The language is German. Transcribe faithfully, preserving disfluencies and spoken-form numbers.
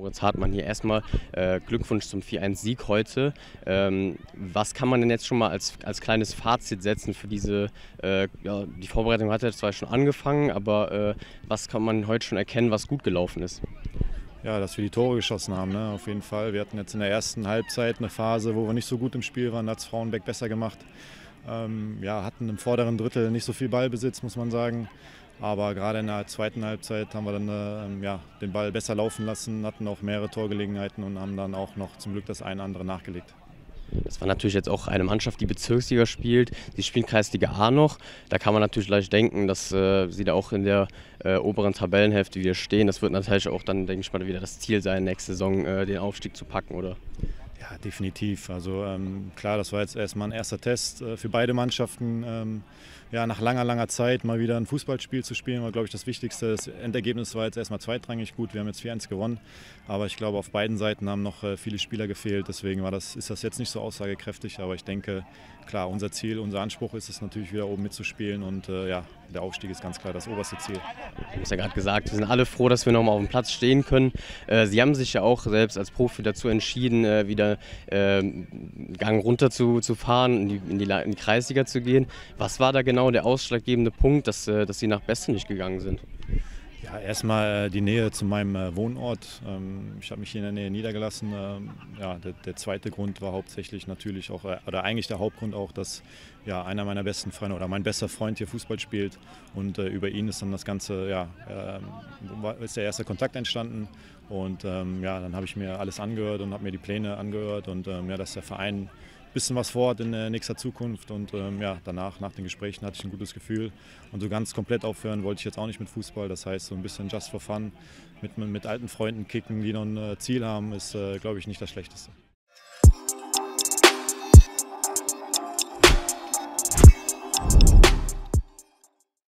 Moritz Hartmann hier. Erstmal äh, Glückwunsch zum vier eins Sieg heute. Ähm, was kann man denn jetzt schon mal als, als kleines Fazit setzen für diese, äh, ja, die Vorbereitung hat ja zwar schon angefangen, aber äh, was kann man heute schon erkennen, was gut gelaufen ist? Ja, dass wir die Tore geschossen haben, ne? Auf jeden Fall. Wir hatten jetzt in der ersten Halbzeit eine Phase, wo wir nicht so gut im Spiel waren, da hat es Frauenbeck besser gemacht. Ähm, ja, hatten im vorderen Drittel nicht so viel Ballbesitz, muss man sagen. Aber gerade in der zweiten Halbzeit haben wir dann äh, ja, den Ball besser laufen lassen, hatten auch mehrere Torgelegenheiten und haben dann auch noch zum Glück das eine oder andere nachgelegt. Das war natürlich jetzt auch eine Mannschaft, die Bezirksliga spielt. Sie spielen Kreisliga A noch. Da kann man natürlich leicht denken, dass äh, sie da auch in der äh, oberen Tabellenhälfte wieder stehen. Das wird natürlich auch dann, denke ich mal, wieder das Ziel sein, nächste Saison äh, den Aufstieg zu packen, oder? Ja, definitiv. Also ähm, klar, das war jetzt erstmal ein erster Test äh, für beide Mannschaften. Ähm, ja, nach langer, langer Zeit mal wieder ein Fußballspiel zu spielen, war, glaube ich, das Wichtigste. Das Endergebnis war jetzt erstmal zweitrangig gut. Wir haben jetzt vier eins gewonnen. Aber ich glaube, auf beiden Seiten haben noch äh, viele Spieler gefehlt. Deswegen war das, ist das jetzt nicht so aussagekräftig. Aber ich denke, klar, unser Ziel, unser Anspruch ist es natürlich wieder oben mitzuspielen. Und äh, ja, der Aufstieg ist ganz klar das oberste Ziel. Du hast ja gerade gesagt, wir sind alle froh, dass wir nochmal auf dem Platz stehen können. Äh, Sie haben sich ja auch selbst als Profi dazu entschieden, äh, wieder äh, Gang runter zu, zu fahren, in die, in, die, in die Kreisliga zu gehen. Was war da genau der ausschlaggebende Punkt, dass, äh, dass Sie nach Besten nicht gegangen sind? Ja, erstmal äh, die Nähe zu meinem äh, Wohnort. Ähm, ich habe mich hier in der Nähe niedergelassen. Ähm, ja, der, der zweite Grund war hauptsächlich natürlich auch, äh, oder eigentlich der Hauptgrund auch, dass ja, einer meiner besten Freunde oder mein bester Freund hier Fußball spielt. Und äh, über ihn ist dann das Ganze, ja, äh, ist der erste Kontakt entstanden. Und ähm, ja, dann habe ich mir alles angehört und habe mir die Pläne angehört und ähm, ja, dass der Verein ein bisschen was vorhat in äh, nächster Zukunft und ähm, ja, danach, nach den Gesprächen hatte ich ein gutes Gefühl und so ganz komplett aufhören wollte ich jetzt auch nicht mit Fußball, das heißt so ein bisschen just for fun, mit, mit alten Freunden kicken, die noch ein äh, Ziel haben, ist äh, glaube ich nicht das Schlechteste.